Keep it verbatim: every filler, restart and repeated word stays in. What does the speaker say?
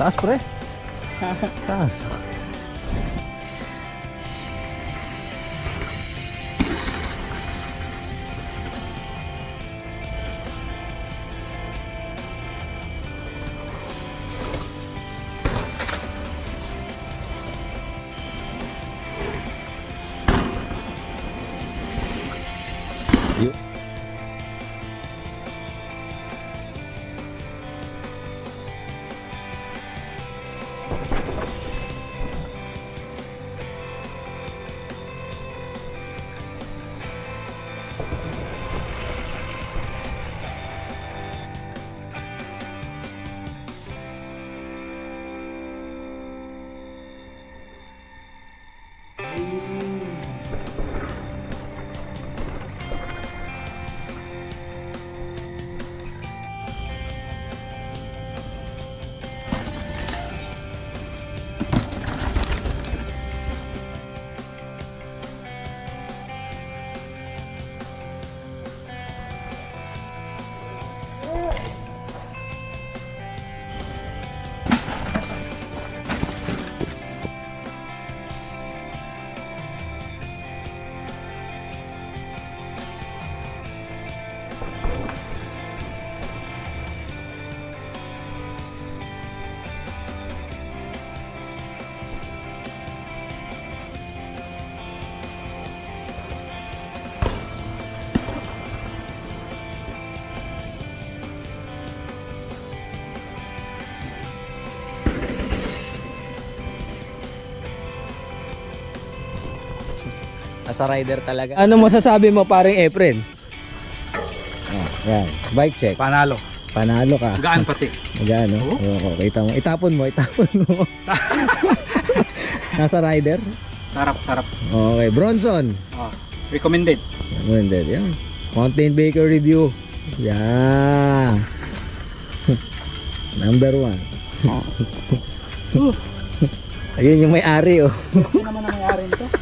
Taas pre. Taas. Yuk. Nasa rider talaga. Ano masasabi mo paring Efren? Oh, yan. Bike check. Panalo. Panalo ka. Gaan pati. Gaan, no? Oo, oh, kita mo. Itapon mo, itapon mo. Nasa rider? Sarap, sarap. Okay, Bronson. Oh, recommended. Recommended, yan. Mountain Baker review. Yan. Number one. Oh. Ayun yung may-ari, oh. Ano naman ang may-ari nito?